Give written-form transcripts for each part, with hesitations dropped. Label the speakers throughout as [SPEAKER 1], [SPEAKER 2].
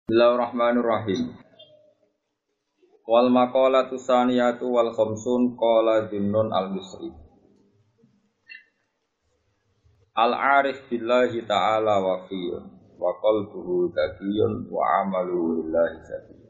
[SPEAKER 1] Bismillahirrahmanirrahim. Wal maqalatu saniyatu wal khamsun qala Dhunnun al-Misri. Al-arif billahi ta'ala wafiyun wa qalbuhu zakiyun wa amaluhu lillahi zakiyun.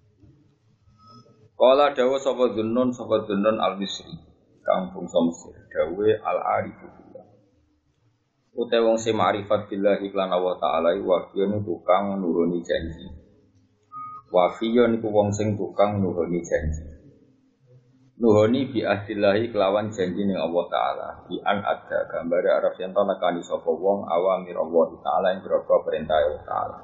[SPEAKER 1] Qala dawa sapa Dhunnun al-Misri. Kang bangsa Mesir dawe al-arif billah. Utai wong sing ma'rifat billahi lan Allah Ta'ala wafiyun tukang nuruni janji. Wafiyun iku wong sing tukang nuruni janji. Nuhoni bi ahdillahi kelawan janji ning Allah Ta'ala. Bi an ada gambare arep yen ta nekani sapa wong awamir Allah Ta'ala ing beberapa perintah Allah Ta'ala.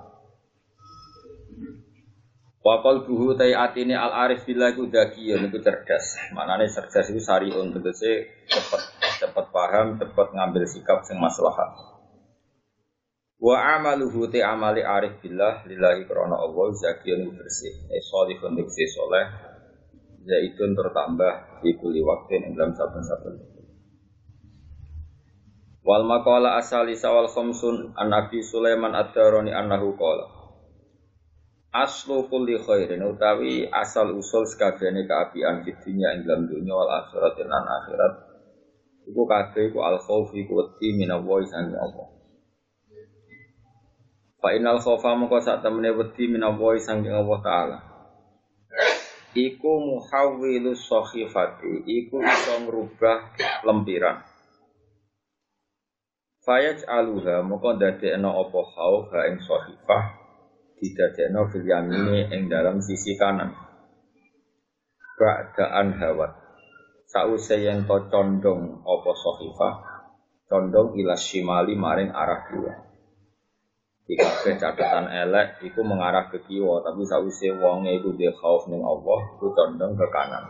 [SPEAKER 1] Wa qalbuhu tai atine al-arif billahi ku zakiyun iku cerdas. Manane cerdas iku sariun tegese cepet paham, cepet ngambil sikap sing maslahat. Wa amaluhu te amali arif billah lillahi krana Allah zakiyun bersih. Sholihun tegese saleh. Zaitun tertambah di kuli waktu ing dalam saben-saben. Wal maqala asali sawal khamsun an Nabi Sulaiman ad-Darani annahu qala aslu kulli khairin utawi asal usul sakabehane kaapian di dunya ing dalam dunya wal akhirat lan akhirat iku kabeh iku al khauf iku wedi minallahi sang Allah. Fa innal khaufa moko sak temene wedi minallahi sang Allah Ta'ala. Iku muhawwilus sakhifati iku iso ngrubah lempiran. Fayaj aluha moko dadekno apa khauf ha ing sakhifah didadekno fil yamini ing dalam sisi kanan. Ba'daan hawat. Sause yen to condong apa sakhifah condong ila shimali maring arah kiwa. Kabeh catatan elek iku mengarah ke kiwa, tapi sause wonge iku dhe khauf ning Allah ku condong ke kanan.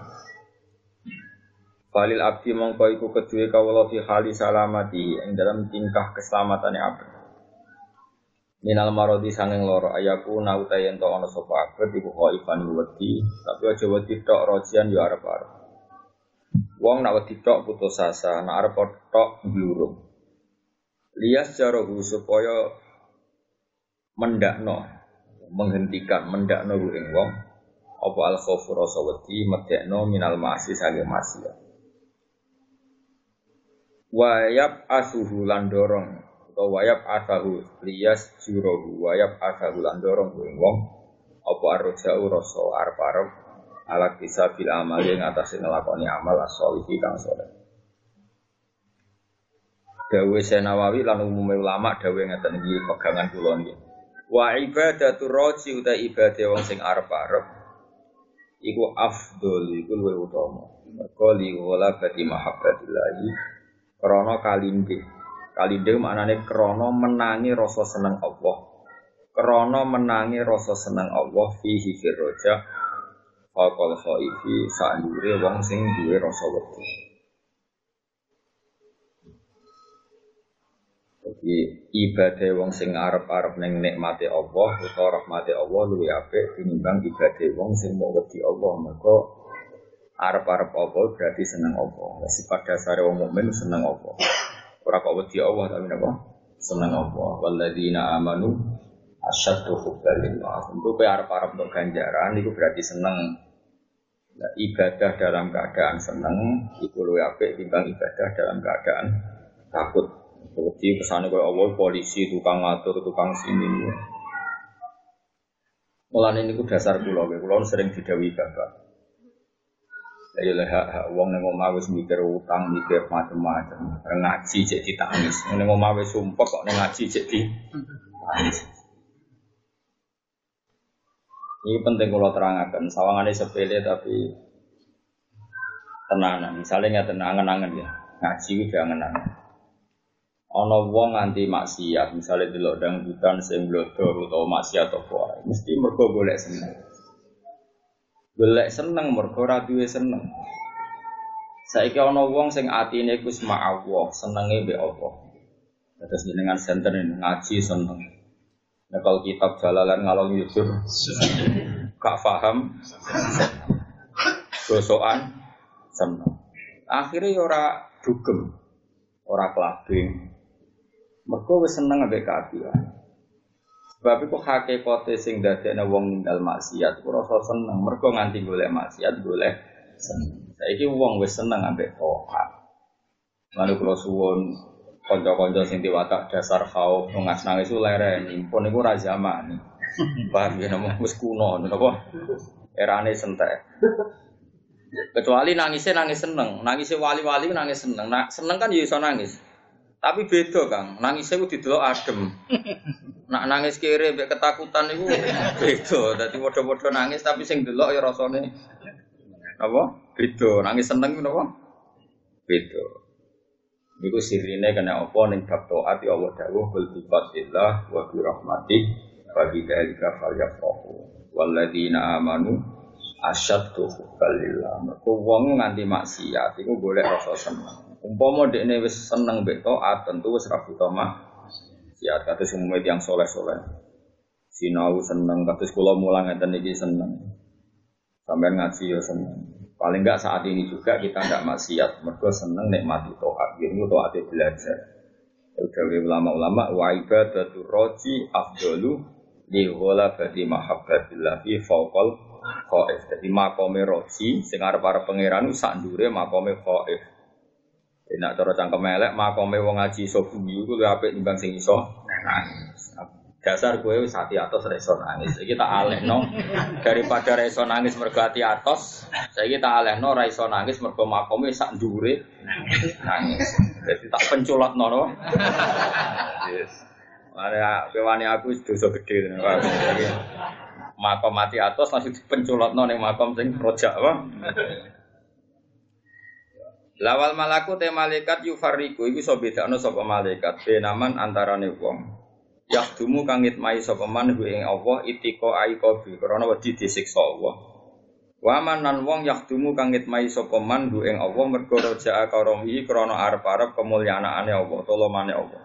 [SPEAKER 1] Falil abdi mongko iku kedue kawula fi hali salamati ing dalam tingkah keselamatan abdi. Minal marodi sanging loro ayaku nauta yen to ana sapa abet iku khaifan wedi, tapi aja wedi tok rojian yo arep-arep. Wong nek wedi tok putus asa, nek arep tok glurung. Lias jarohu supaya mendakno, menghentikan mendakno ing wong apa al khaufu rasa wedi medekno minal ma'asi sange maksiat. Wayab asuhu lan dorong utawa wayab asahu liyas juruhu wayab asahu lan dorong ing wong apa arja'u rasa arep-arep ala bisa bil amal ing atase nglakoni amal as-sholihi kang saleh. Dawe Senawawi lan umume ulama dawe ngeten iki pegangan kula niki. Wa ibadatu roji uta ibadah wong sing arep-arep iku afdhol iku luwih utama. Mergo li wala bati mahabbatillahi krana kalindih. Kalindih maknane krana menangi rasa seneng Allah. Krana menangi rasa seneng Allah fihi firroja faqal khaifi sandure wong sing duwe rasa wedi. Jadi ibadah wong sing arep-arep ning nikmate Allah utawa rahmate Allah luwih apik tinimbang ibadah wong sing mau wedi Allah. Mergo arep-arep Allah berarti seneng Allah. Sifat dasare wong mukmin seneng Allah. Ora kok wedi Allah tapi napa? Seneng Allah. Walladzina amanu asyaddu hubban lillah. Untuk arep-arep untuk ganjaran iku berarti seneng. Nah, ibadah dalam keadaan seneng iku luwih apik tinimbang ibadah dalam keadaan takut. Jadi kesana kaya Allah polisi tukang ngatur tukang sini. Mulane niku dasar kula sering didhawuhi bapak. Ya hak wong ning omah wis mikir utang, mikir macam-macam. Ngaji cek ditangis. Ning omah wis sumpek kok ning ngaji cek ditangis. Ini penting kula terangaken, sawangane sepele tapi tenanan. Misalnya ngeten angen-angen ya. Ngaji iki angen-angen. Ana wong nganti maksiat, misale delok dangdutan sing blodor utawa maksiat apa wae, mesti mergo golek seneng. Golek seneng mergo ora duwe seneng. Saiki ana wong sing atine iku ma'allah, senenge mbek apa. Terus jenengan senten ngaji seneng. Nek kalau kitab jalalan ngalor yusur gak paham. Gosokan seneng. Akhire ya ora dugem, ora klabing. Mergo wis seneng ambek kaapian. Sebab iku hakikate sing dadekne wong ninggal maksiat ku rasa seneng, mergo nganti golek maksiat golek seneng. Saiki wong wis seneng ambek taat. Lalu kula suwun kanca-kanca sing diwatak dasar khauf nangis lereni, pun niku ra zaman. Paham ya nemu wis kuno napa? Erane sentek. Kecuali nangisnya nangis seneng, nangisnya wali-wali nangis seneng. Nah, seneng kan ya iso nangis. Tapi beda Kang, nangisnya ku didelok adem. Nak nangis kere mbek ketakutan niku beda. Dadi padha-padha nangis tapi sing delok ya rasane apa? Beda. Nangis seneng napa? Beda. Niku sirine kena apa ning bab taat ya Allah dawuh bil fadlillah wa bi rahmatih wa bi dzalika falyafrahu. Walladzina amanu asyaddu hubbalillah. Mergo wong nganti maksiat iku golek rasa seneng. Umpama dekne wis seneng mbek taat tentu wis ra butuh maksiat kados umumé tiyang saleh-saleh. Sinau seneng kados kula mulang ngeten iki seneng. Sampeyan ngaji ya seneng. Paling enggak saat ini juga kita enggak maksiat, mergo seneng nikmati taat. Ini taate belajar. Udah ulama-ulama wa ibadatur raji afdalu li ghalabati mahabbatillah fi fawqal khaif. Jadi makome raji sing arep-arep pangeran sak ndure makome khaif. Nek cara cangkem elek makome wong ngaji iso guyu kuwi apik timbang sing iso nangis. Dasar kowe wis ati atos ra iso nangis. Iki tak alehno daripada ra iso nangis mergo ati atos, saiki tak alehno ra iso nangis mergo makome sak ndure nangis. Dadi tak penculotno no. Yes. Mare pewani aku wis dosa gedhe tenan. Makom mati atos langsung dipenculotno ning makom sing rojak apa? Lawal malaku te malaikat yufarriku iku iso bedakno sapa malaikat benaman antarane wong. Yahdumu kangit mai sapa man ing Allah itika aikobi krana wedi disiksa Allah. Wa manan wong yahdumu kangit mai sapa man ing Allah mergo rajaa karomi krana arep-arep kemulyanaane Allah, tolomane Allah.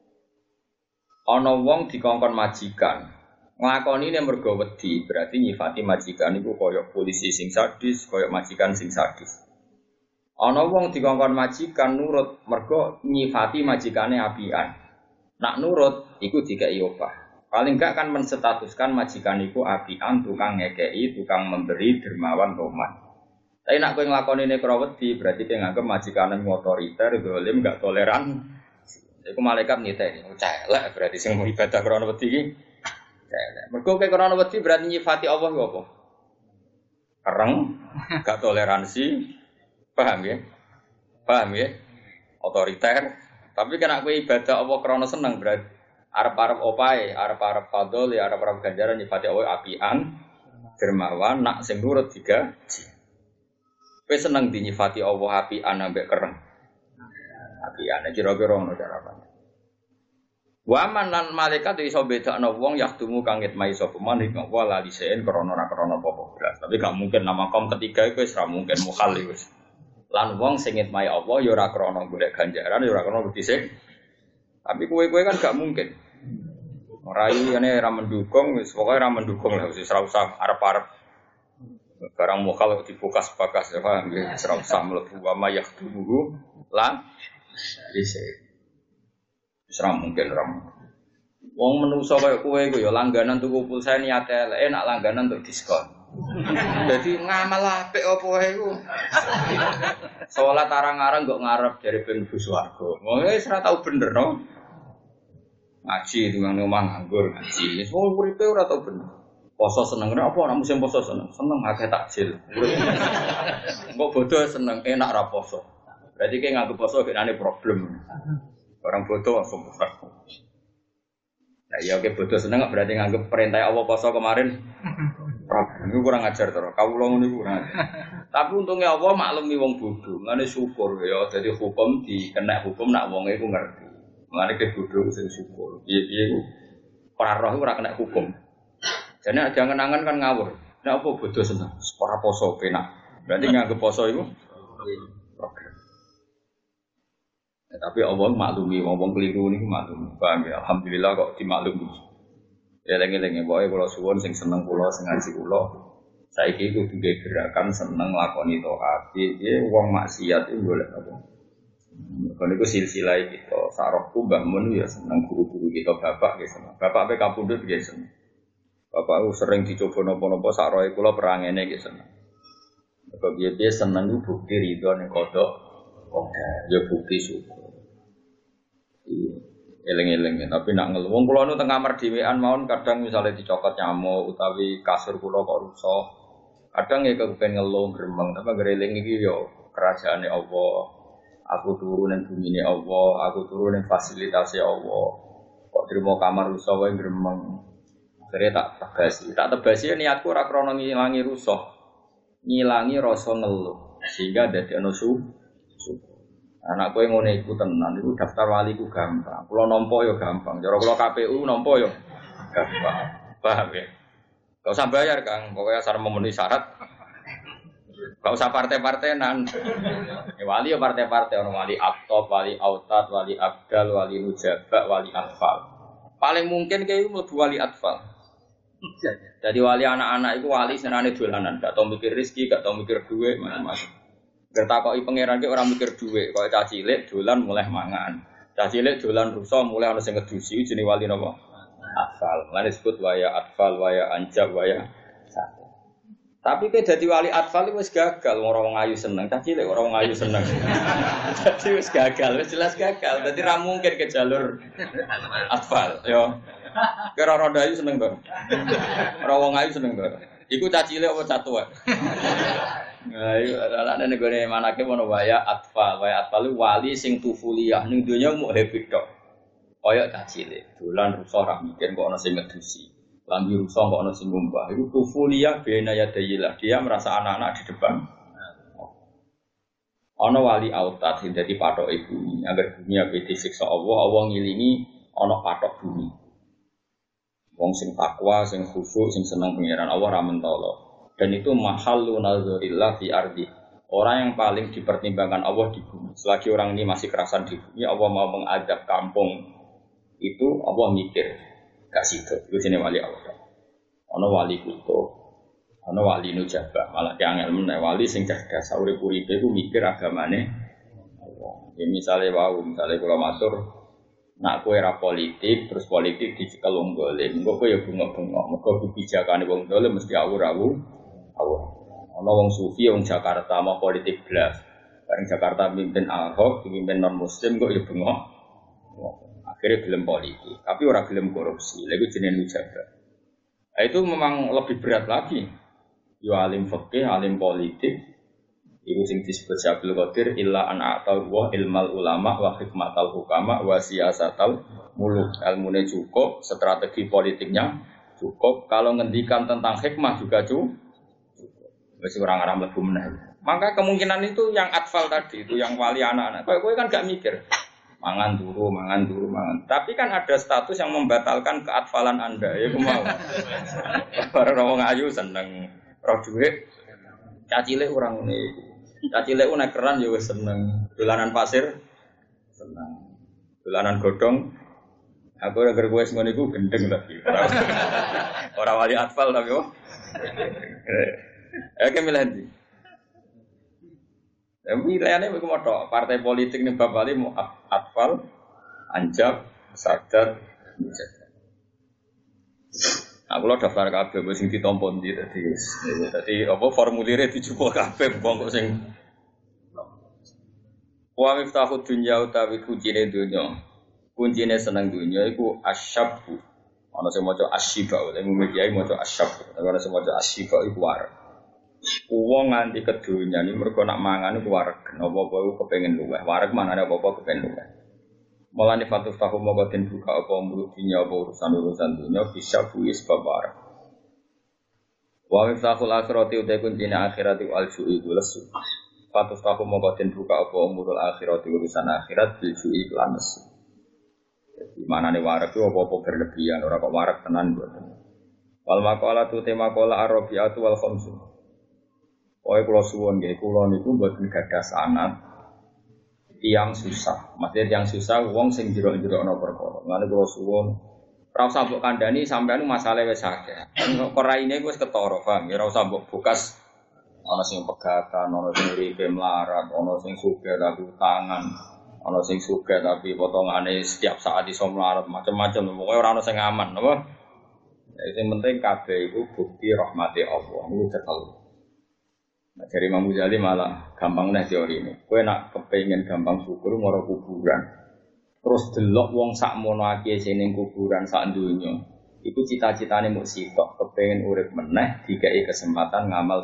[SPEAKER 1] Ana wong dikongkon majikan. Nglakoni nek mergo wedi, berarti nyifati majikan iku kaya polisi sing sadis, kaya majikan sing sadis. Ana wong dikongkon majikan nurut mergo nyifati majikane apian. Nak nurut iku dikai opah. Paling gak kan menstatuskan majikan iku apian, tukang ngekeki, tukang memberi, dermawan, roman. Tapi nak kowe nglakoni nek wedi berarti kowe nganggep majikane otoriter, zalim, gak toleran. Iku malaikat niteni, celek berarti sing mau ibadah krana wedi iki. Celek. Mergo kowe krana wedi berarti nyifati Allah iku apa? Kereng, gak toleransi. Paham ya? Paham ya? Otoriter. Tapi kena kowe ibadah Allah krana seneng berarti arep-arep opae, arep-arep fadhol, ya arep-arep ganjaran nyifati Allah apian, dermawan, nak sing nurut digaji. Kowe seneng dinyifati Allah apian ambek kereng. Apian kira-kira ngono cara apa? Wa man lan malaikat iso bedakno wong yahdumu kangit mai sapa man ing Allah laliseen krana ora krana apa-apa blas. Tapi gak mungkin nama kaum ketiga iku wis ra mungkin mukhal wis. Lan wong sing ngitmai Allah ya ora krana golek ganjaran ya ora krana dhisik. Tapi kowe-kowe kan gak mungkin. Ora iyane ra mendukung wis pokoke ra mendukung lah wis ora usah arep-arep. Barang mokal dibukas-bakas ya paham nggih ora usah mlebu wa mayahduhu lan dhisik. Wis ra mungkin ra. Wong menungso kaya kowe iku ya langganan tuku pulsa niate elek nak langganan untuk diskon. Jadi ngamal apik apa wae iku. Salat arang-arang kok ngarep dari ben swarga. Wong wis ora tau bener no. Ngaji dengan omah nganggur ngaji. Wis wong uripe ora tau bener. Poso seneng apa ora musim poso seneng. Seneng akeh takjil. Kok bodoh seneng enak ra poso. Berarti ki nganggo poso kenane problem. Orang bodoh langsung poso. Nah, ya oke bodoh seneng berarti nganggep perintah Allah poso kemarin. Ini kurang ajar terus. Kawula ngono iku kurang. Tapi untungnya Allah maklumi wong bodoh. Ngene syukur ya dadi hukum dikenek hukum nak wong iku ngerti. Ngene ke bodoh sing syukur. Piye-piye iku ora roh ora kena hukum. Jane jangan angan kan ngawur. Nek apa bodoh seneng ora poso penak. Berarti nganggep poso iku problem. Tapi Allah maklumi wong keliru niku maklum. Paham ya? Alhamdulillah kok dimaklumi. Ya lengi-lengi pokoke kula suwun sing seneng kula sing ngaji kula saiki kudu gerakan seneng lakoni taat. Piye wong maksiat iku golek apa? Kalau itu silsilah kita, sarokku bangun ya senang guru-guru kita bapak ya senang. Bapak PK Pundut ya senang. Bapak itu sering dicoba nopo-nopo saroy kula perangene ya senang. Kalau dia senang itu bukti ridho nih kodok, ya bukti syukur. Eleng-eleng tapi nak ngeluh. Wong kula nu teng kamar dhewean mawon kadang misalnya dicokot nyamuk utawi kasur kula kok rusak. Kadang ya kepen ngeluh gremeng, tapi greling iki yo kerajaane Allah. Aku turun yang bumi ini Allah, aku turun yang fasilitasi Allah. Kok terima kamar rusak wae gremeng. Akhirnya tak tebasi niatku ora krana ngilangi rusak. Ngilangi rasa ngeluh sehingga dadi ana anak kowe ngono iku tenan iku daftar wali ku gampang. Kula nampa ya gampang. Cara kula KPU nampa ya gampang. Paham ya? Gak usah bayar, Kang. Pokoknya asal memenuhi syarat. Gak usah partai-partainan. Wali ya partai-partai, orang wali Aktop, wali Autat, wali Abdal, wali Nujabak, wali Atfal. Paling mungkin kayak mlebu wali Atfal. Jadi wali anak-anak itu wali senane dolanan, gak tau mikir rezeki, gak tau mikir duit, macam-macam. Gertakoki pangeran ki orang mikir duit, kok cah cilik dolan mulai mangan. Cah cilik dolan rusa mulai ana sing ngedusi jenenge wali napa? Atfal. Lan disebut waya Atfal, waya Anjab, waya Sate. Tapi ke dadi wali Atfal wis gagal, orang ayu seneng, cah cilik orang ayu seneng. Dadi wis gagal, wis jelas gagal. Dadi ra mungkin ke jalur Atfal, yo. Kira ora ayu seneng to. Ora wong ayu seneng to. Iku cah cilik apa cah tuwa? Nah, iki ana negone manake ono waya Atfal. Waya Atfal wali sing tufuliyah ning donya mung happy tok. Kaya cah cilik, dolan rusak ra mikir kok ana sing ngedusi. Lambi rusak kok ana sing ngumbah. Iku tufuliyah bena yadayilah. Dia merasa anak-anak di depan. Ana wali autat sing dadi patok bumi. Agar bumi ape disiksa Allah, Allah ngilingi ana patok bumi. Wong sing takwa, sing khusyuk, sing seneng pangeran Allah ra mentolo. Dan itu mahallu nazarillah fi ardi. Orang yang paling dipertimbangkan Allah di bumi. Selagi orang ini masih kerasan di bumi, Allah mau mengadab kampung itu Allah mikir gak sido. Itu jenis wali Allah. Ono wali kuto, ono wali nujabah. Malah yang ilmu wali sing cerdas urip-uripe iku mikir agamane Allah. Ya misalnya misalnya kula matur nak kowe ra politik, terus politik dicekel wong dolim. Engko kowe ya bunga-bunga. Mergo kebijakane wong dolim mesti awur-awur. Ono wong sufi wong Jakarta mau politik blas. Bareng Jakarta mimpin Ahok, dipimpin non muslim kok ya bengok. Akhirnya gelem politik, tapi orang gelem korupsi. Lagi jenis nujabah. Itu memang lebih berat lagi. Yo alim fikih, alim politik. Iku sing disebut Syaikhul Qadir illa an a'tal wa ilmal ulama wa hikmatal hukama wa siyasatal muluk. Ilmune cukup, strategi politiknya cukup. Kalau ngendikan tentang hikmah juga cukup. Wis orang Arab mlebu meneh. Maka kemungkinan itu yang atfal tadi, itu yang wali anak-anak. Kowe kan gak mikir. Mangan turu. Tapi kan ada status yang membatalkan keatfalan Anda. Ya mau. Orang ayu seneng roh dhuwit. Cacile orang ini. Cacile nek keran ya wis seneng. Dolanan pasir seneng. Dolanan godhong. Aku ora ger kowe ngono iku gendeng tapi. Ora wali atfal tapi yo. Milih ndi? Pilihannya begitu tok. Partai politik nih Bapak Ali mau Atfal, Anjab, Sadar, Nujabah. Aku lo daftar kabeh sing ditampa ndi tadi. Dadi apa formulire dicoba kabeh kok sing wa miftahu dunya utawi kuncine donya. Kuncine seneng donya iku asyabu. Ana sing maca asyiba, lha mugi maca asyab. Ana sing maca asyiba iku war. Wong nganti kedunya ini mergo nak mangan iku wareg. Apa-apa iku kepengin luweh. Wareg manane apa-apa kepengin luweh. Mulane fatuf tahu monggo den buka apa dunya apa urusan dunya bisa buis babar. Wa miftakhul akhirati uta kuncine akhirati wal su'i lesu. Fatuf tahu monggo den buka apa umurul akhirati urusan akhirat bil su'i lan lesu. Jadi manane wareg iku apa-apa berlebihan ora kok wareg tenan mboten. Wal maqala tu tema qala arabiatu wal khamsu. Oke, kalau suwon gak, kalau niku buat gadah sanad, tiang susah. Maksudnya tiang susah, wong sing jero-jero no perkara. Lalu kalau suwon, rasa buk kandani sampai anu masalah wes akeh. Korai ini gue ketoro, paham? Ya rasa buk bukas, ono sing pegatan, ono sing uripe melarat, ono sing sugih tapi tangan. Ana sing sugih tapi potongane setiap saat iso melarat macam-macam. Pokoke ora ana sing aman, apa? Yang penting kabeh iku bukti rahmati Allah. Niku cekel. Nah, dari Imam Ghazali malah gampang nih teori ini. Kowe nak kepengin gampang syukur mara kuburan. Terus delok wong sak mono akeh ning kuburan sak donya. Iku cita-citane mung sitok, kepengin urip meneh dikai kesempatan ngamal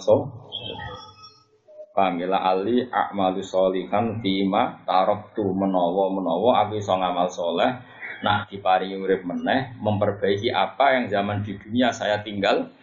[SPEAKER 1] Pamela ali a'malu sholihan fima taraktu menawa aku iso ngamal soleh nak diparingi urip meneh memperbaiki apa yang zaman di dunia saya tinggal.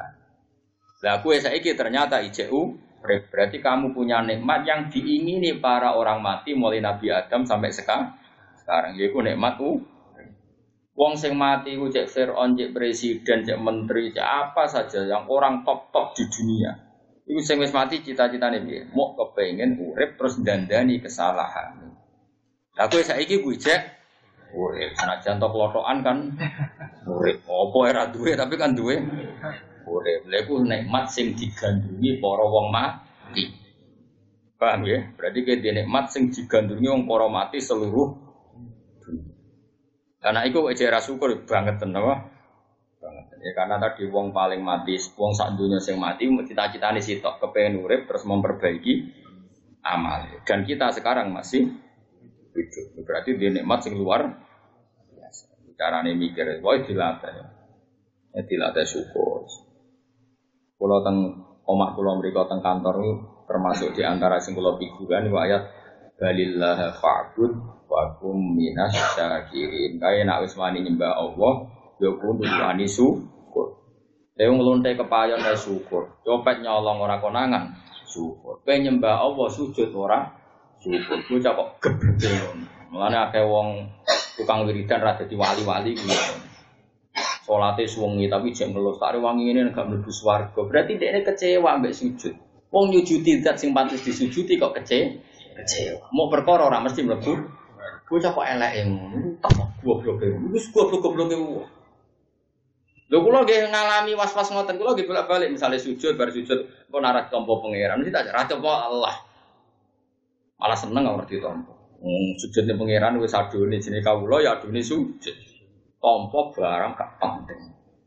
[SPEAKER 1] Lah kowe saiki ternyata IJU berarti kamu punya nikmat yang diingini para orang mati mulai Nabi Adam sampai sekarang yaiku nikmat wong sing mati ku cek Firaun, cek presiden, cek menteri, cek apa saja yang orang top-top di dunia. Iku sing wis mati cita-citane piye? Mok kepengin urip terus dandani kesalahan. Lah kowe saiki kuwi cek urip, senajan tok klotokan kan urip. Apa ora duwe tapi kan duwe urip. Lha iku nikmat sing digandrungi para wong mati. Paham ya? Berarti ke nikmat sing digandrungi wong para mati seluruh dunia. Karena iku ejera syukur banget tenan ya karena tadi wong paling mati, wong sak dunya sing mati cita-citane sitok kepengin urip terus memperbaiki amal. Dan kita sekarang masih hidup. Berarti dia nikmat sing luar biasa. Carane mikir, wae dilatih. Ya dilatih syukur. Kula teng omah kula mriku teng kantor termasuk di antara sing kula figuran niku ayat balillah fa'bud wa kum minas syakirin. Kae nek wis wani nyembah Allah ya kudu wani syukur. Dewe nglonte kepayon ae syukur. Copet nyolong ora konangan syukur. Kowe nyembah Allah sujud ora syukur. Bocah kok gebete ngono. Mulane akeh wong tukang wiridan ra dadi wali-wali kuwi. Salate suwengi tapi jek ngelus tak wangi ngene gak mlebu swarga. Berarti dekne kecewa mbek sujud. Wong nyujudi zat sing pantes disujudi kok kecewa. Mau perkara ora mesti mlebu. Bocah kok eleke ngono. Tak goblok-goblok. Wis goblok-goblok. Lho kula nggih ngalami was-was ngoten, kula nggih bolak-balik misale sujud bar sujud kok narak tampa pangeran, mesti tak ra tampa Allah. Malah seneng ora ditampa. Sujudne pangeran wis adone jenenge kawula ya adone sujud. Tampa barang gak penting.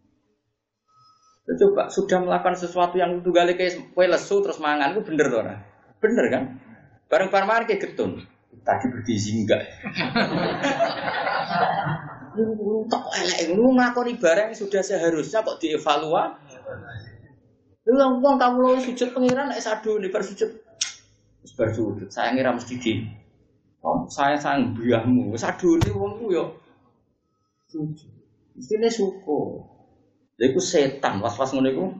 [SPEAKER 1] Coba sudah melakukan sesuatu yang tunggale kowe lesu terus mangan ku bener to ora? Bener kan? Bareng-bareng mari ke getun. Tadi bergizi enggak. Lu tak elek lu ngakoni barang yang sudah seharusnya kok dievaluasi. Lu wong kamu sujud pangeran nek sadone bar sujud. Wis bar sujud, saya ngira mesti di. Saya sang mbiyahmu, wis sadone wong ku yo sujud. Mestine syukur. Lha iku setan, was-was ngono iku.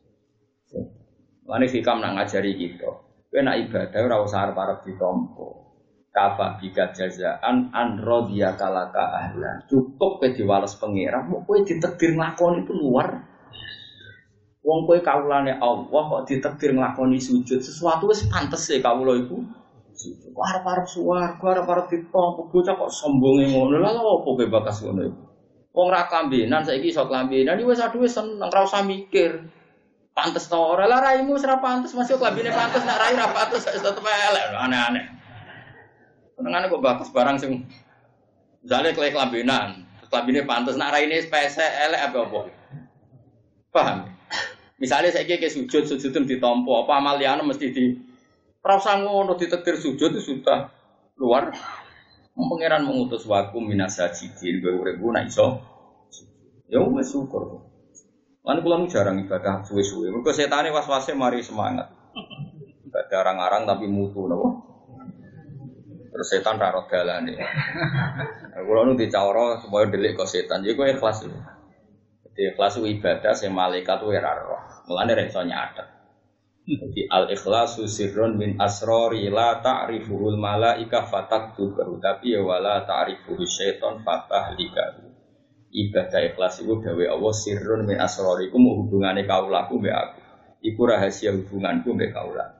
[SPEAKER 1] Lan hikam nak ngajari kita. Kowe nek ibadah ora usah arep-arep ditampa. Kafa bika jazaan an radiyaka laka ahlan. Cukup kowe diwales pangeran, kok kowe ditakdir nglakoni itu luar. Wong kowe kawulane Allah kok ditakdir nglakoni sujud, sesuatu wis pantes e kawula iku. Sujud. Kok arep-arep swarga, arep-arep ditampa, bocah kok sombonge ngono. Lha opo kowe bakas ngono iku? Wong ra klambenan saiki iso klambenan, wis aduh seneng ra usah mikir. Pantes ta ora? Lah raimu wis ra pantes, masih klambene pantes, nek rai ra pantes tetep elek. Aneh-aneh. Senengane kok bakas barang sing misale klek klambenan, klambene pantes nak raine spesek elek apa? Paham? Misale saiki ke sujud ditampa, apa amal liyane mesti di ora usah ngono ditakdir sujud itu sudah luar. Pangeran mengutus wakum minasajidin kowe urip nek iso. Ya wis syukur. Lan kula jarang ibadah suwe-suwe. Mergo setane was-wase mari semangat. Ibadah arang-arang tapi mutu napa? Terus setan ra ro dalane. Kula nu dicara supaya delik kok setan. Iku ikhlas. Jadi ikhlas ibadah sing malaikat ora roh. Mulane ra iso nyatet. Jadi al-ikhlasu sirrun min asrori la ta'rifuhul malaika fataktubahu tapi ya wala ta'rifuhu syaiton fatahlikahu. Ibadah ikhlas itu dawe Allah sirrun min asrori iku hubungane kaulaku mbek aku. Iku rahasia hubunganku mbek kaula.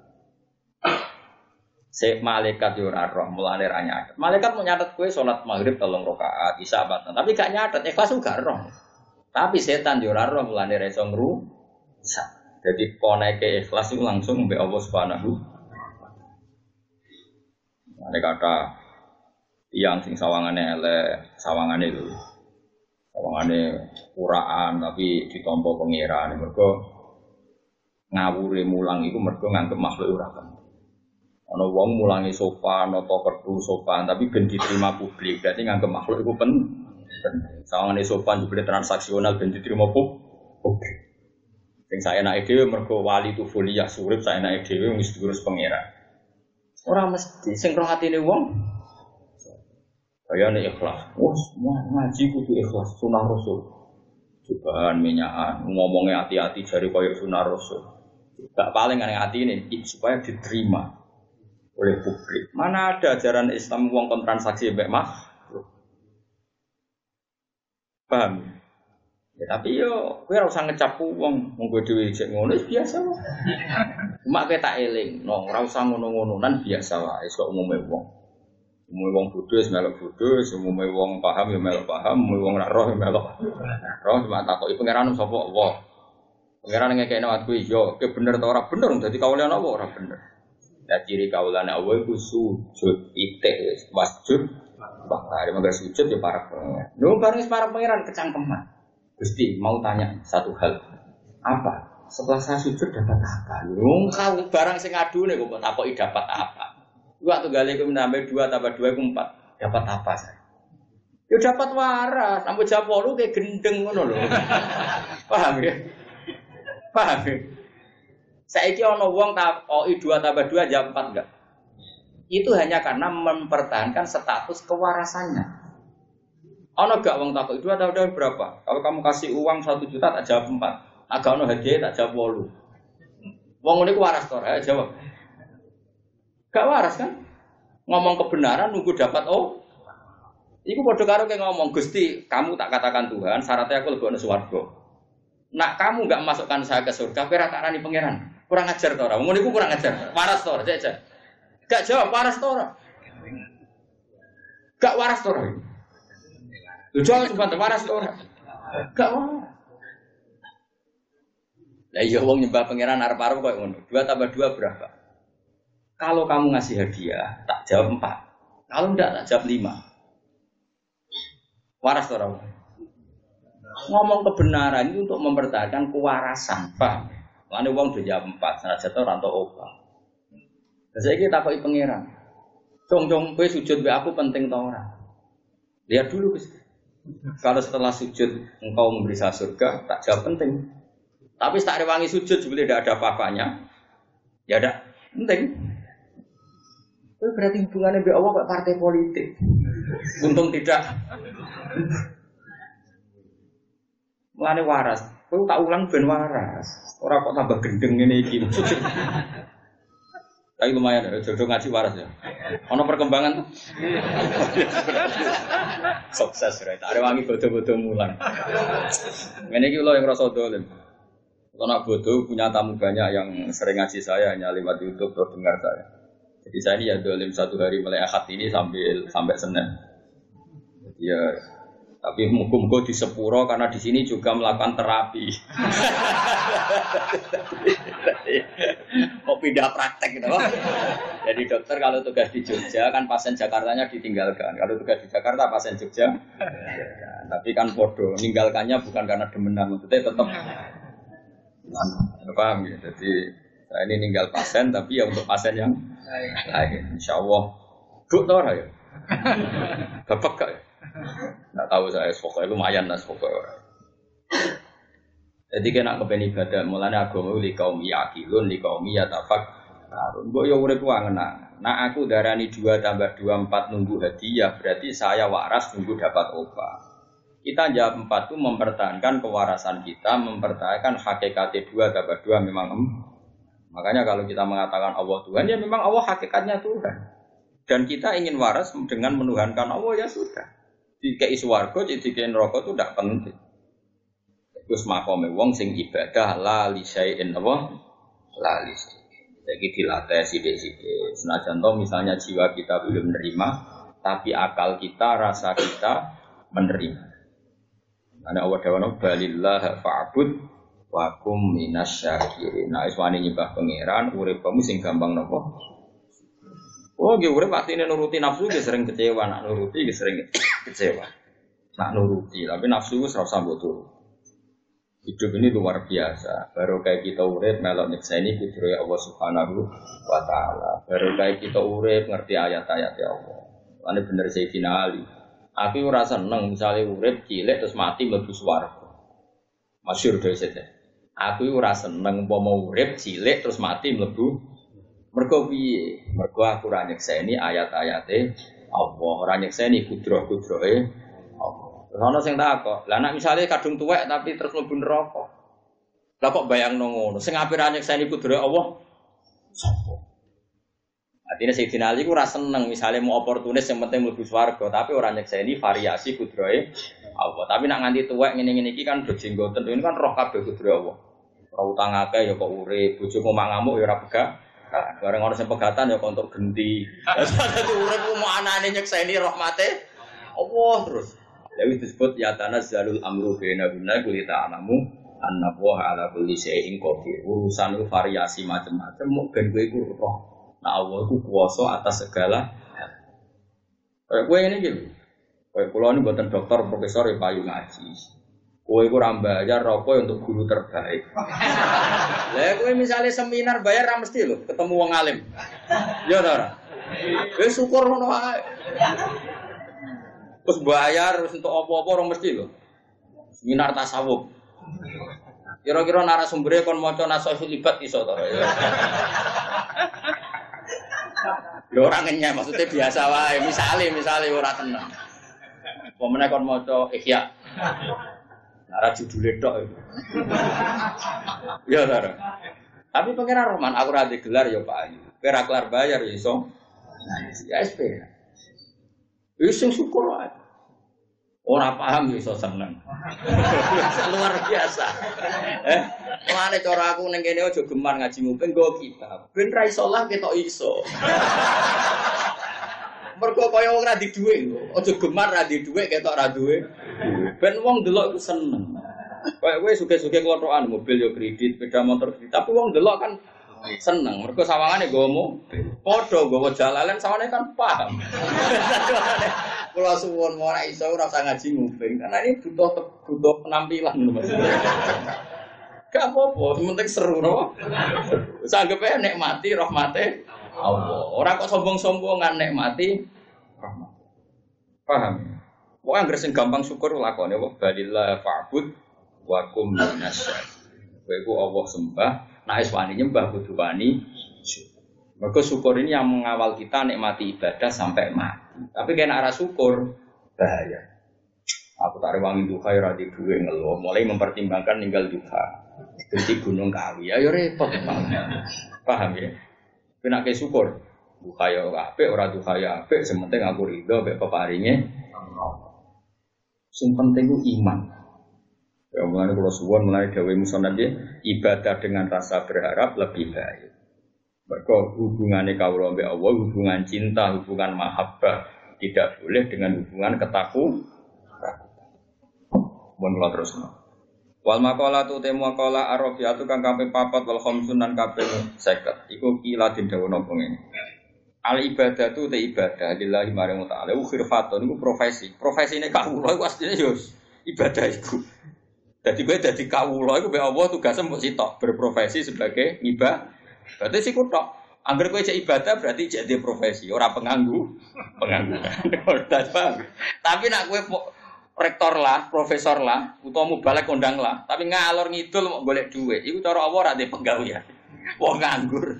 [SPEAKER 1] Sek malaikat yo ora roh mulane ra nyatet. Malaikat mau nyatet kowe salat maghrib 3 rakaat, isya 4, tapi gak nyatet ikhlas gak roh. Tapi setan yo ora roh mulane ra iso ngrusak. Jadi koneke ikhlas itu langsung mbek Allah Subhanahu. Ada kata Yang sing sawangane elek, sawangane lho. Sawangane uraan tapi ditampa pangeran. Mergo ngawure mulang iku mergo nganggep makhluk ora penting. Ana wong mulangi sopan atau perlu sopan tapi ben diterima publik. Berarti nganggep makhluk iku penting. Sawangane sopan juga transaksional ben diterima publik. Sing saya naik dhewe mergo wali tu fulia surip saya naik dhewe wis diurus pangeran. Ora mesti sing roh atine wong kayane ikhlas. Wes ngaji kudu ikhlas sunah rasul. Cobaan minyakan ngomongnya hati-hati jari koyo sunah rasul. Gak paling aneh atine supaya diterima oleh publik. Mana ada ajaran Islam wong kon transaksi mbek makhluk. Paham? Ya, tapi yo, kowe ora usah ngecap wong kowe dhewe cek ngono biasa wae. Cuma kowe tak eling, ora usah ngono-ngononan biasa wae, kok umume wong. Umume wong bodho wis melok bodho, umume wong paham ya melok paham, umume wong ora roh ya melok. Roh cuma takoki pangeran sapa Allah. Pangeran ngekekno aku yo, ke bener ta ora bener, dadi kawulan apa ora bener. Lah ciri kawulan Allah iku sujud itik wasjud. Bahkan mangga sujud ya para pangeran. Lho bareng para pangeran kecangkeman. Gusti mau tanya satu hal. Apa? Setelah saya sujud dapat apa? Kau barang sing adune kok takoki dapat apa? Waktu gale iku menambah 2 tambah 2 iku 4. Dapat apa saya? Ya dapat waras, sampe jam 8 kayak gendeng ngono lho. Paham ya? Paham ya? Saiki ana wong takoki 2 tambah 2 jam 4 enggak? Itu hanya karena mempertahankan status kewarasannya. Ono gak wong takut 2 tahun berapa? Kalau kamu kasih uang 1 juta tak jawab 4. Agak ono hadiah tak jawab 8. Wong ngene ku waras to, ayo jawab. Gak waras kan? Ngomong kebenaran nunggu dapat Iku padha karo kayak ngomong, Gusti, kamu tak katakan Tuhan, syaratnya aku lebokno swarga. Nak kamu gak masukkan saya ke surga, kowe ra tak arani pangeran. Kurang ajar to ora? Wong ngene ku kurang ajar. Waras to ora? Gak jawab waras to ora? Gak waras to ora? Jangan cuma waras to ora. Gak waras. Lah iya wong nyembah pangeran arep-arep koyo ngono. 2 tambah 2 berapa? Kalau kamu ngasih hadiah, tak jawab 4. Kalau enggak tak jawab 5. Waras to ora? Ngomong kebenaran itu untuk mempertahankan kewarasan, paham? Lane wong do jawab 4, senajan to ora entuk opah. Lah saiki takoki pangeran. Cong-cong kowe sujud mbek aku penting to ora? Lihat dulu Gus. Kalau setelah sujud engkau memberi saya surga, tak jawab penting. Tapi tak rewangi sujud sebetulnya tidak ada apa-apanya. Ya ada penting. Itu berarti hubungannya dengan Allah kayak partai politik. Untung tidak. Mulane waras. Kau tak ulang ben waras. Orang kok tambah gendeng ini iki. Tapi lumayan, jodoh ngaji waras ya. Ono perkembangan tuh. Sukses right. Ada wangi bodoh-bodoh mulang. Ini kita yang rasa dolim. Kalau nak bodoh punya tamu banyak yang sering ngaji saya hanya lewat YouTube atau dengar saya. Jadi saya ini ya dolim 1 hari mulai Ahad ini sampai Senin. Ya. Tapi muka-muka di Sepuro karena di sini juga melakukan terapi. Mau pindah praktek gitu. Jadi dokter kalau tugas di Jogja kan pasien Jakartanya ditinggalkan. Kalau tugas di Jakarta pasien Jogja. Tapi kan podo meninggalkannya bukan karena demenan, maksudnya tetap. Paham ya? Jadi saya ini ninggal pasien tapi ya untuk pasien yang lain. Insya Allah. Dokter ya. Bapak gak ya? Nggak tahu saya, pokoknya lumayan lah pokoknya. Jadi kena kepen ibadah, mulanya agama li kaum yakilun, li kaum yatafak. Mbok yo urip wae ngenang. Nah aku darani 2 tambah 2 4 nunggu hadiah, berarti saya waras nunggu dapat opah. Kita jawab 4 itu mempertahankan kewarasan kita, mempertahankan hakikat 2 tambah 2 memang. Makanya kalau kita mengatakan Allah Tuhan, ya memang Allah hakikatnya Tuhan. Dan kita ingin waras dengan menuhankan Allah, ya sudah. Jika iswargo, jika neraka itu tidak penting. Terus makome wong sing ibadah la li syai'in apa? La li syai'in. Jadi dilatih sithik-sithik. Senajan toh misalnya jiwa kita belum menerima, tapi akal kita, rasa kita menerima. Ana Allah dawana balillah fa'bud wa kum minasyakirin. Nah, iswani nyembah pangeran, urip kamu sing gampang napa? Oh, nggih urip paktine nuruti nafsu nggih sering kecewa, nak nuruti nggih sering kecewa. Nak nuruti, tapi nafsu wis ora usah mbok turu. Hidup ini luar biasa. Baru kayak kita urip melok nyekseni kudrohe Allah Subhanahu wa taala. Baru kayak kita urip ngerti ayat-ayat Allah. Ane bener Sayyidina Ali. Aku ora seneng misale urip cilik terus mati mlebu swarga. Masyhur dhewe sete. Aku ora seneng umpama urip cilik terus mati mlebu mergo piye? Mergo aku ora nyekseni ayat-ayate Allah, ora nyekseni kudroh-kudrohe Allah. Terus ana sing takok, "Lah nek misale kadung tuwek tapi terus mlebu neraka." Lah kok bayangno ngono? Sing ape ora nyekseni kudrohe Allah? Sapa? Artinya Sayyidina Ali ku ora seneng misale mau oportunis yang penting mlebu swarga, tapi ora nyekseni variasi kudrohe Allah. Tapi nak nganti tuwek ngene-ngene iki kan do jenggoten, ini kan roh kabeh kudrohe Allah. Ora utang akeh ya kok urip, bojomu mak ngamuk ya ora pegah. Bareng orang sing pegatan ya kontok genti. Dadi urip mau anane nyekseni rahmate Allah terus. Dewi disebut ya tanazzalul amru baina guna kulita alamu anna wa ala kulli syai'in qadir. Urusan variasi macam-macam mung ben kowe iku roh. Nah Allah iku kuwasa atas segala hal. Kayak kowe ngene iki lho. Kayak kula ini mboten dokter profesor ya payu ngaji. Kowe iku ora bayar apa untuk guru terbaik. Lah kowe misale seminar bayar ra mesti lho ketemu wong alim. Ya ta ora? Wis syukur ngono wae. Terus bayar terus untuk apa-apa ora mesti lho. Seminar tasawuf. Kira-kira narasumbere kon maca Nashihul Ibad iso ta? Ya ora ngenyek maksudnya biasa wae. Misale ora tenang. Pemene kon maca Ihya. Nara judule tok itu. Ya, Sar. Tapi pengen Rahman aku ora digelar ya Pak Ayu. Kowe ra kelar bayar ya iso. Ya SP. Wis syukur wae. Ora paham ya iso seneng. Luar biasa. Mane cara aku ning kene aja gemar ngaji muping nggo kitab. Ben ra iso lah ketok iso. Mergo kaya wong ra di dhuwit lho. Aja gemar ra di dhuwit ketok ra duwe. Ben wong delok iku seneng. Kayak kowe suge-suge klothokan mobil yo kredit, sepeda motor kredit, tapi wong delok kan seneng. Mergo sawangane nggawa mobil. Padha nggawa jalalan sawane kan paham. Kula suwun ora iso ora usah ngaji nguping. Karena ini butuh penampilan lho Mas. Gak apa-apa, penting seru no. Sanggepe nikmati rahmate Allah. Ora kok sombong-sombongan nikmati rahmat. Paham? Wong anggere sing gampang syukur lakone wa balillah fa'bud wa kum minasyakirin. Kowe iku Allah sembah, nek wis wani nyembah kudu wani syukur. Mergo syukur ini yang mengawal kita nikmati ibadah sampai mati. Tapi kena arah syukur bahaya. Aku tak rewangi duha ya ra di duwe ngeluh, mulai mempertimbangkan ninggal duha. Dadi gunung kawi ya repot paham ya. Kena ke syukur. Duha ya apik ora duha ya apik, sing penting aku ridho mek peparinge Allah. Sing penting ku iman. Ya mulane kula suwun mulai dawuh musannad ibadah dengan rasa berharap lebih baik. Mergo hubungane kawula mbek Allah hubungan cinta, hubungan mahabbah, tidak boleh dengan hubungan ketakutan. Mun kula terusno. Wal maqalatu temu maqala arafiyatu kang kaping 4 wal khamsun lan kaping 50. Iku kila den dawuh napa ngene. Al ibadatu te ibadah lillahi maring ta'ala khirfatun iku profesi. Profesine kawula iku asline yo ibadah iku. Dadi kowe dadi kawula iku mbek Allah tugasem mbok sitok berprofesi sebagai ibadah. Berarti sik tok. Angger kowe cek ibadah berarti cek di profesi, ora pengangguran. Tapi nak kowe rektor lah, profesor lah, utawa mubalek kondang lah, tapi ngalor ngidul mau golek dhuwit. Iku cara Allah ora ndek penggawean. Wong nganggur.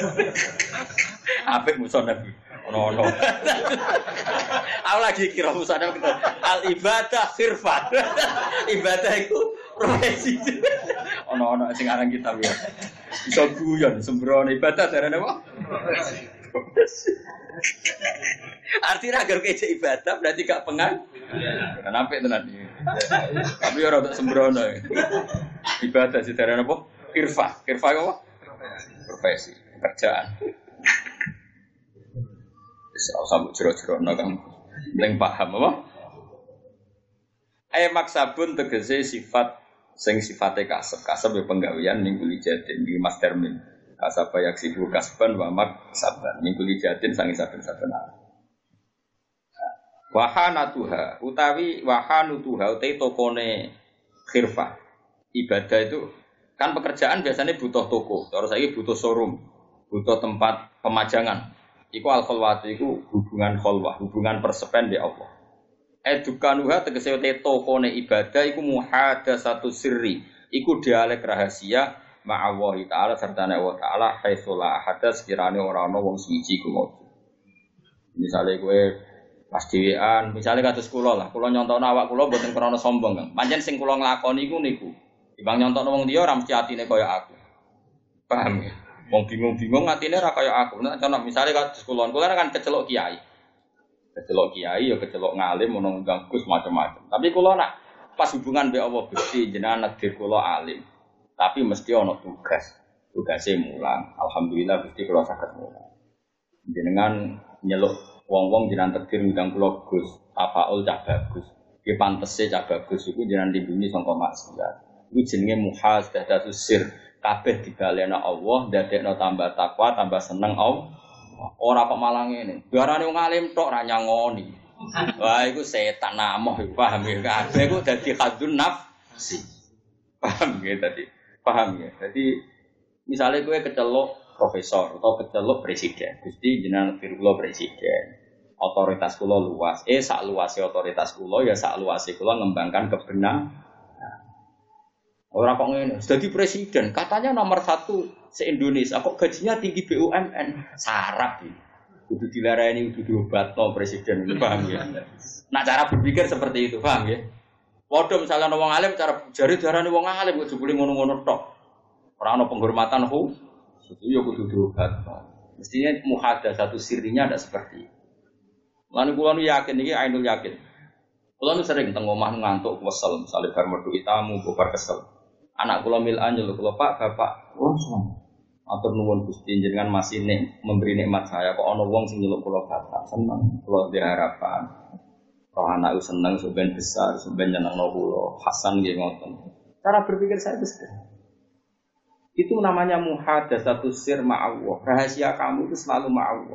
[SPEAKER 1] Apik musa Nabi. Ono. Aku lagi kira musa Nabi. Al ibadah khirfat. Ibadah iku profesi. Ono sing aran kitab ya. Iso guyon sembrono ibadah darane apa? Artinya agar kece ibadah berarti gak pengang. Kan apik tenan iki. Tapi ora untuk sembrono. Ibadah sedarane apa? Kirfah apa? Profesi, pekerjaan. Wis ora usah jero-jerono kan. Ning paham apa? Maksabun tegese sifat sing sifate kasep ya penggawean ning kuli jadin iki Mas Termin. Kasaba yaksibu kasban wa mak saban. Minggu lijatin sangi saben-saben. Wahanatuha utawi wahanutuha utai tokone khirfah. Ibadah itu kan pekerjaan biasanya butuh toko. Terus lagi butuh showroom, butuh tempat pemajangan. Iku al-khalwatu iku hubungan khalwah, hubungan persepen di Allah. Edukanuha tegese utai tokone ibadah iku muhadatsatu sirri. Iku dialek rahasia ma'allahi ta'ala serta Allah ta'ala haitsulah hadas sekiranya orang-orang wong suci ku ngono. Misale kowe pas dhewean, misale kados kula lah, kula nyontokno awak kula mboten krana sombong, Kang. Pancen sing kula nglakoni iku niku. Timbang nyontokno wong liya ora mesti atine kaya aku. Paham ya? Wong bingung-bingung atine ora kaya aku. Nek contoh misale kados kula kan kecelok kiai. Kecelok kiai ya kecelok ngalim ono ganggus macam-macam. Tapi kula nak pas hubungan mbek Allah Gusti jenengan nakdir kula alim. Tapi mesti ono tugas. Tugasnya mulang. Alhamdulillah Gusti kula saged mulang. Jenengan nyeluk wong-wong jenengan takdir ngundang kula Gus, tafaul cah bagus. Ki pantese cah bagus iku jenengan lindungi sangka maksiat. Iki jenenge muhaddatsus sir. Kabeh dibalena Allah, ndadekno tambah takwa, tambah seneng Allah. Ora kok malah ngene. Biarane wong alim tok ra nyangoni. Wah iku setan namoh iku paham ya. Kabeh iku dadi khadun nafsi. Paham ya tadi. Paham ya. Jadi misalnya kowe kecelok profesor atau kecelok presiden. Gusti jenengan kula presiden. Otoritas kula luas. Sak luase otoritas kula ya sak luase kula ngembangkan kebenaran. Orang kok ngene, jadi presiden, katanya nomor 1 se-Indonesia, kok gajinya tinggi BUMN, sarap ya. Kudu dilarani, kudu diobatno presiden, paham ya? Nah cara berpikir seperti itu, paham ya? Waduh misalnya wong alim, cara jari darani wong alim, kudu boleh ngono-ngono tok. Orang ada penghormatan itu ya kudu diobatno. Mestinya muhadatsatu sirrinya ada seperti itu. Lalu kula yakin, ini ainul yakin. Kula sering teng omah ngantuk kesel, misalnya bar metu tamu, bar kesel. Anak kula milan nyeluk kula Pak, Bapak, atur nuwun Gusti jenengan masih memberi nikmat saya kok ana wong sing nyeluk kula Bapak. Seneng, kula diharapan. Roh anak seneng sampeyan besar, sampeyan nyenengno kula. Hasan nggih ngoten. Cara berpikir saya itu itu namanya muhadatsatus sir ma'allah. Rahasia kamu itu selalu ma'allah.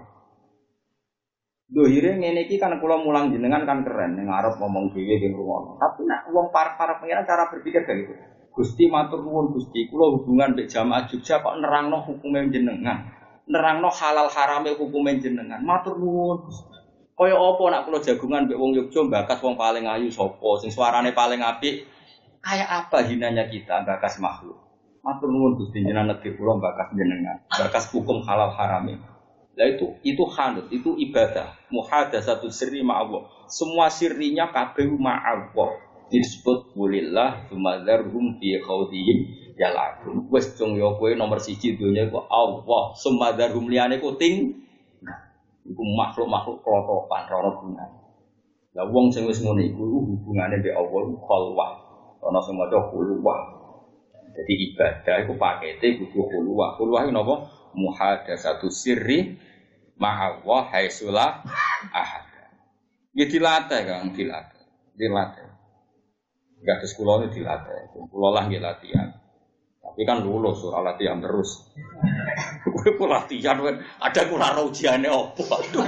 [SPEAKER 1] Dohire ngene iki kan kula mulang jenengan kan keren ning arep ngomong dhewe ning rumono. Tapi nek wong para pengira cara berpikir kayak gitu. Gusti matur nuwun Gusti, kula hubungan mbek jamaah Jogja kok nerangno hukume jenengan. Nerangno halal harame hukume jenengan. Matur nuwun Gusti. Kaya apa nek kula jagungan mbek wong Yogya bakas wong paling ayu sapa, sing suarane paling apik. Kayak apa hinanya kita bakas makhluk. Matur nuwun Gusti jenengan negeri kula bakas jenengan. Bakas hukum halal harame. Lah itu hanut, itu ibadah. Muhadatsatus sirri ma'allah. Semua sirrinya kabeh ma'allah. Disebut walillah tsumadzarhum fi khawdihim yal'abun. Wis cung yo kowe nomor 1 donya iku Allah, tsumadzarhum liyane ku ting. Iku makhluk-makhluk klotokan ora gunane. Lah wong sing wis ngono iku hubungane mbek Allah khalwah. Ana sing maca khulwah. Jadi ibadah iku pakete kudu khulwah. Khulwah iku napa? Muhadatsatus sirri ma'allah haitsulah ahad. Ya dilatih Kang, dilatih. Enggak ada sekolah ini dilatih, sekolah lah nggak latihan. Tapi kan lulus, soal latihan terus. Gue latihan, ada kurang ujiannya apa?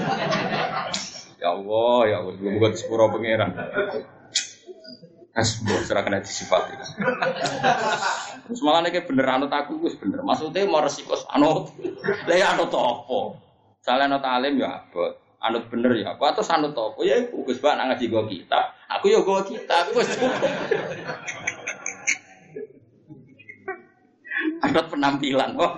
[SPEAKER 1] Ya Allah, gue bukan sepuro pangeran. Asbuk serahkan hati sifat itu. Terus malah nih kayak bener anut aku, gue bener. Maksudnya mau resiko anut, lah anut apa? Salah anut alim ya abot. Anut bener ya, apa atau anut apa? Ya iku Gus Bak ngaji go kitab. Aku ya go kitab wis cukup. Anut penampilan kok.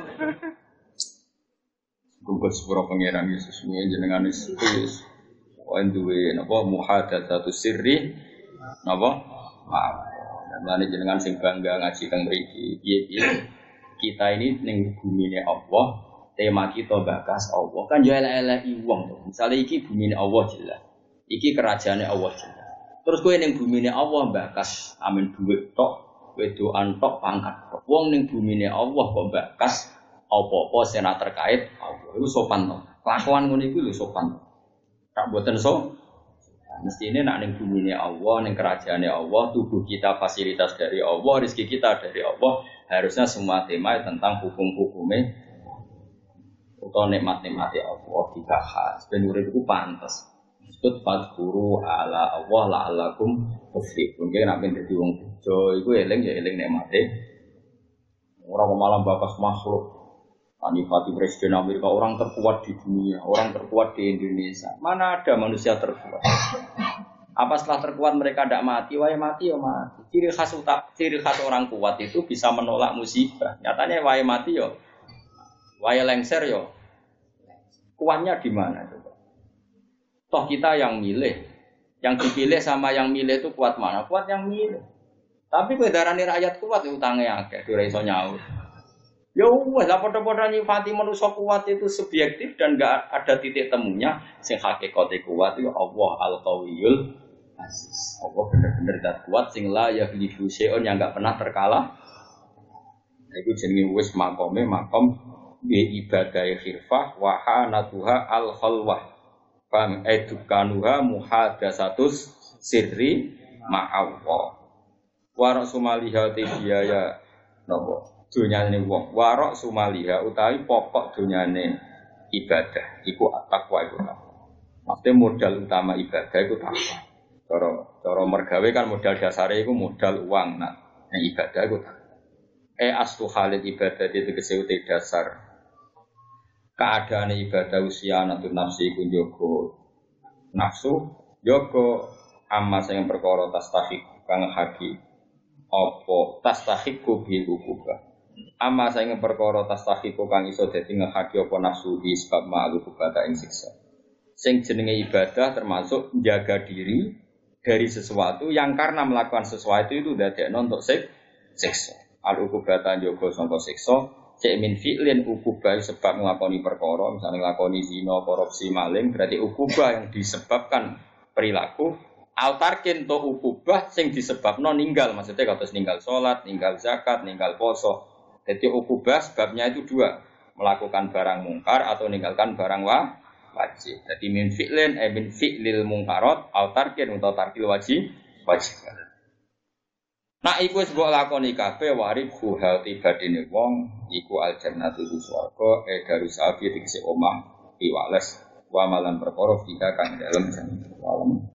[SPEAKER 1] Gugus sepuro pangeran Yesus jenengan wis duwe napa muhadatsatus sirri napa? Dan lan jenengan sing bangga ngaji teng mriki. Piye-piye kita ini ning bumine Allah. Tema kita bakas Allah kan ya elek-eleki wong. Misale iki bumine Allah jelas. Iki kerajaane Allah jelas. Terus kowe ning bumine Allah bakas amin dhuwit tok, wedoan tok, pangkat tok. Wong ning bumine Allah kok bakas apa-apa sing terkait Allah. Iku sopan to. Kelakuan ngono iku lho sopan. Tak mboten so. Mestine nek ning bumine Allah, ning kerajaane Allah, tubuh kita fasilitas dari Allah, rezeki kita dari Allah, harusnya semua tema tentang hukum-hukume utawa nikmat-nikmate Allah dibahas ben urip iku pantes. Disebut fadhkuru ala Allah la'allakum tuflihun. Nggih nek ben dadi wong bejo iku eling ya eling nikmate. Ora malah bakas makhluk. Anifati Presiden Amerika orang terkuat di dunia, orang terkuat di Indonesia. Mana ada manusia terkuat? Apa setelah terkuat mereka tidak mati? Wah mati ya mati. Ciri khas orang kuat itu bisa menolak musibah. Nyatanya wah mati ya, wah lengser ya. Kuatnya di mana? Toh kita yang milih, yang dipilih sama yang milih itu kuat mana? Kuat yang milih. Tapi kedarani rakyat kuat utangnya akeh, ora iso nyaur. Ya wes lah podo-podo nyifati manusia kuat itu subjektif dan enggak ada titik temunya. Sing hakikate kuat itu Allah Al-Qawiyul Aziz. Allah benar-benar zat kuat sing la yaghlibu syai'un yang enggak pernah terkalah. Iku jenenge wis makome makom bi ibadah khilfah wa hanatuha al-khalwah. Fam edukanuha muhadasatus sirri ma'allah. Wa rasulullah biaya napa? Dunyane wong warok sumaliha utawi pokok dunyane ibadah iku takwa iku takwa. Maksudnya modal utama ibadah iku takwa. Cara mergawe kan modal dasare iku modal uang. Nah, yang ibadah iku takwa. Aslu halid ibadah itu tegese dasar. Keadaan ibadah usia natun nafsi iku njogo nafsu, njogo amma sing perkara tastahik kang haki apa tastahiku bil ukubah. Ama saing perkara tastahiku kang iso dadi ngehaki apa nafsu di sebab ma'lu kubata ing siksa. Sing jenenge ibadah termasuk menjaga diri dari sesuatu yang karena melakukan sesuatu itu dadekno untuk siksa. Al-ukubata njogo sangka siksa, cek min fi'lin ukubah sebab nglakoni perkara, misalnya nglakoni zina, korupsi, maling, berarti ukubah yang disebabkan perilaku. Altarkin to ukubah sing disebabno ninggal, maksudnya kados ninggal salat, ninggal zakat, ninggal poso. Jadi ukubah sebabnya itu dua, melakukan barang mungkar atau meninggalkan barang wajib. Jadi min fi'lin min fi'lil mungkarat au tarkin utawa tarkil wajib. Nah iku wis mbok lakoni kabeh warib hal tibadine wong iku aljannatu swarga darusabi tegese omah iwales wa malan perkara fika kang dalem jannah.